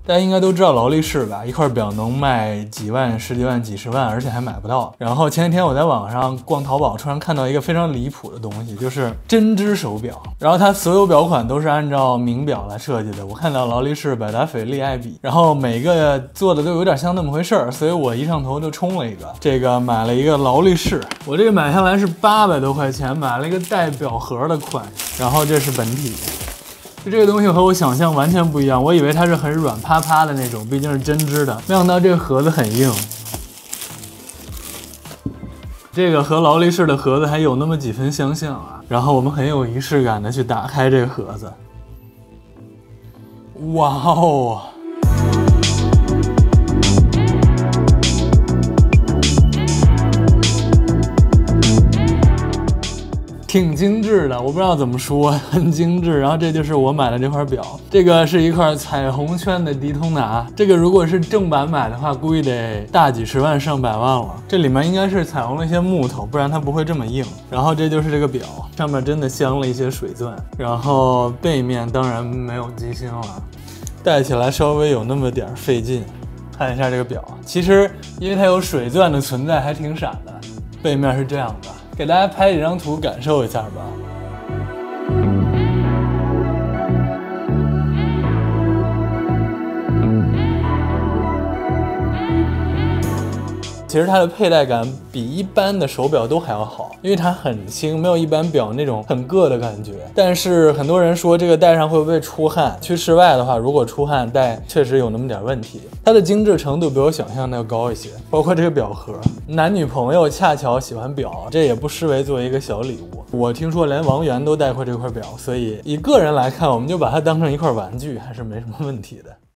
大家应该都知道劳力士吧，一块表能卖几万、十几万、几十万，而且还买不到。然后前几天我在网上逛淘宝，突然看到一个非常离谱的东西，就是针织手表。然后它所有表款都是按照名表来设计的。我看到劳力士、百达翡丽、爱彼，然后每个做的都有点像那么回事儿，所以我一上头就冲了一个，这个买了一个劳力士。我这个买下来是800多块钱，买了一个带表盒的款，然后这是本体。这个东西和我想象完全不一样，我以为它是很软趴趴的那种，毕竟是针织的，没想到这个盒子很硬。这个和劳力士的盒子还有那么几分相像啊。然后我们很有仪式感的去打开这个盒子，哇哦！挺精致的，我不知道怎么说，很精致。然后这就是我买的这块表，这个是一块彩虹圈的迪通拿，这个如果是正版买的话，估计得大几十万上百万了。这里面应该是彩虹了一些木头，不然它不会这么硬。然后这就是这个表，上面真的镶了一些水钻，然后背面当然没有机芯了，戴起来稍微有那么点费劲。看一下这个表，其实因为它有水钻的存在，还挺闪的。背面是这样的。给大家拍几张图感受一下吧。其实它的佩戴感比一般的手表都还要好，因为它很轻，没有一般表那种很硌的感觉。但是很多人说这个戴上会不会出汗？去室外的话，如果出汗戴确实有那么点问题。它的精致程度比我想象的要高一些，包括这个表盒，男女朋友恰巧喜欢表，这也不失为作为一个小礼物。我听说连王源都戴过这块表，所以以个人来看，我们就把它当成一块玩具，还是没什么问题的。